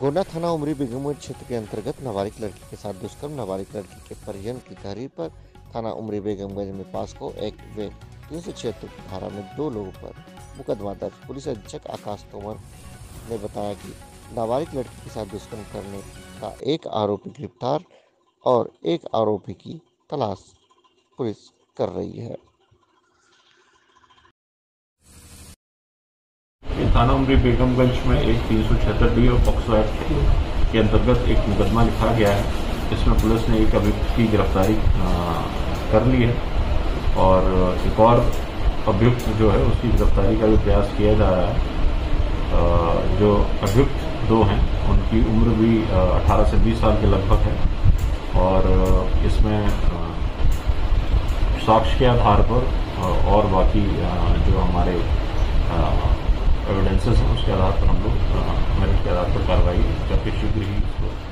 गोंडा थाना उमरी बेगमगंज क्षेत्र के अंतर्गत नाबालिग लड़की के साथ दुष्कर्म नाबालिग लड़की के परिजन की तहरीर पर थाना उमरी बेगमगंज में पॉक्सो एक्ट व 376 की धारा में 2 लोगों पर मुकदमा दर्ज। पुलिस अधीक्षक आकाश तोमर ने बताया कि नाबालिग लड़की के साथ दुष्कर्म करने का एक आरोपी गिरफ्तार और एक आरोपी की तलाश पुलिस कर रही है। थाना उमरी बेगमगंज में एक 376 और पॉक्सो एक्ट के अंतर्गत एक मुकदमा लिखा गया है। इसमें पुलिस ने एक अभियुक्त की गिरफ्तारी कर ली है और एक और अभियुक्त जो है उसकी गिरफ्तारी का भी प्रयास किया जा रहा है। जो अभियुक्त 2 हैं उनकी उम्र भी 18 से 20 साल के लगभग है और इसमें साक्ष्य के आधार पर और बाकी जो हमारे एविडेंसेस हैं उसके आधार पर हम लोग मेरिट के आधार पर कार्रवाई करके शीघ्र ही